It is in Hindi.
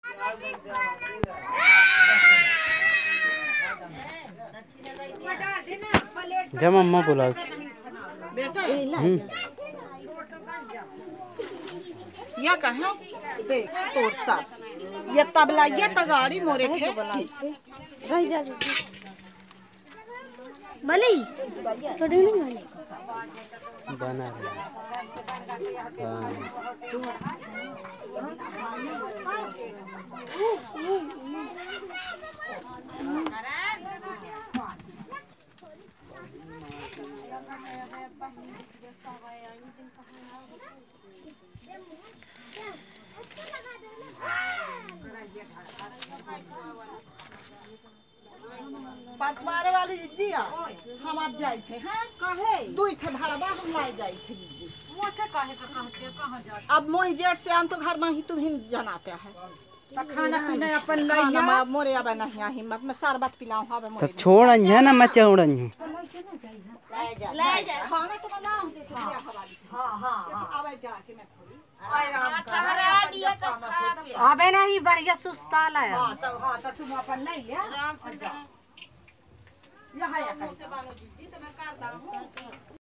जब मम्मा बुला बेटा ये कहा देख तोड़ता ये तबला ये तगाड़ी मोरे थे रह जा बनी थोड़ी नहीं बनी बना परसवारे वाली दीदी हम आप जाए थे हैं कहे दुई थे भाड़वा हम लाई जाए थे दीदी मुझसे कहे तो कहते कहां जाते अब मोहि जेठ से आन तो घर में ही तुम जनाते है तो खाना पीना अपन लई ना मोरे अब नहीं हिम्मत में शरबत पिलाऊं हवे मोरे तो छोड़न है ना मैं छोड़न हूं ले जा खाना तो बनाऊं दे हां हां आवे जाके मैं थोड़ी ठहरा लिया तो खा अबे नहीं बढ़िया सुस्ता लाया हां तो तुम अपन ले ले आराम से जा यहाँ या कहीं से बानो जी तो मैं कर दा हूं